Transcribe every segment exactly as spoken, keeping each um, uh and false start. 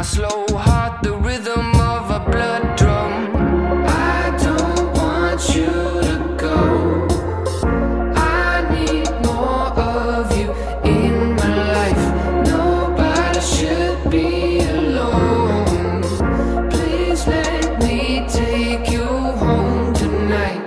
my slow heart the rhythm of a blood drum. I don't want you to go. I need more of you in my life. Nobody should be alone. Please let me take you home tonight.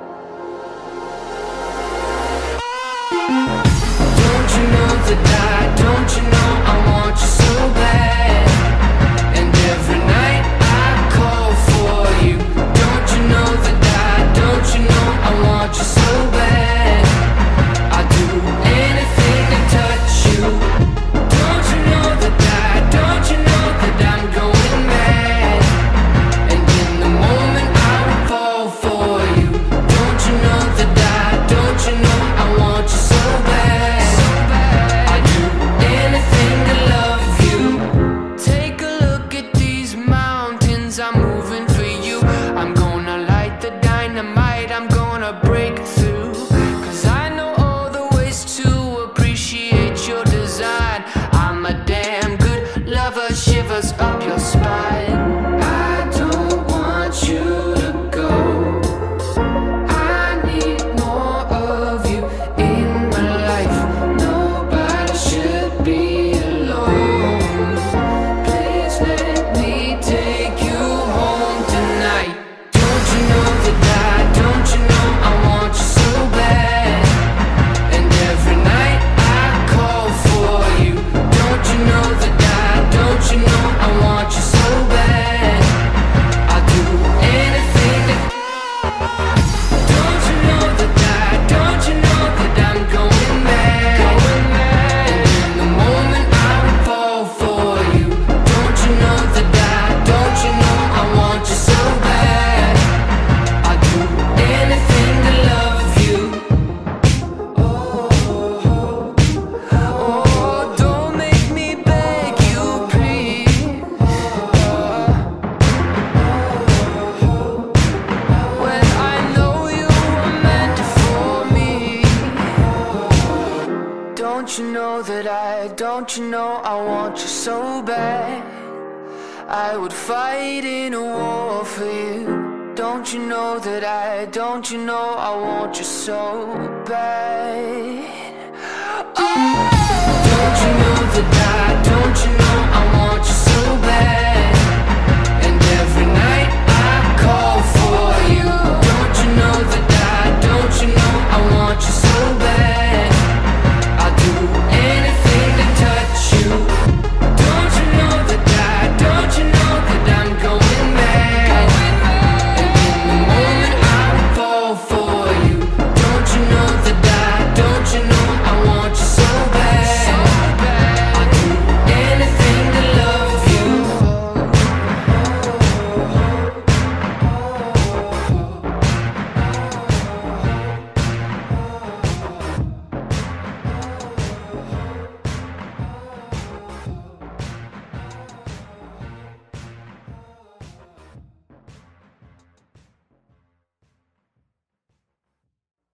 Don't you know that I, don't you know I want you so bad? And every night I call for you. Don't you know that I, don't you know I want you so bad? I'd do anything to touch you. Don't you know that I, don't you know that I'm going mad? And in the moment I will fall for you. Don't you know that I, don't you know I want you so bad? I'd do anything to love you. Take a look at these mountains, I'm moving for you. I'm gonna light the dynamite, I'm gonna break through. Cause I know all the ways to appreciate your design. I'm a damn good lover, shivers up your spine. I don't want you to go. I need more of you in my life. Nobody should be alone. Please let me take you home tonight. Don't you know that I, don't you know I want you so bad? And every night I call for you. Don't you know that I, don't you know I want you so bad? I'd do anything to. Don't you know that I, don't you know that I'm going mad? Going mad. And in the moment I will fall for you. Don't you know that I, don't you know I want you so bad? I'd do anything to love you. Oh, oh, don't make me beg you, please. When I know you were meant for me. Don't you know that I, don't you know I want you so bad? I would fight in a war for you. Don't you know that I, don't you know I want you so bad? Oh! Don't you know that I,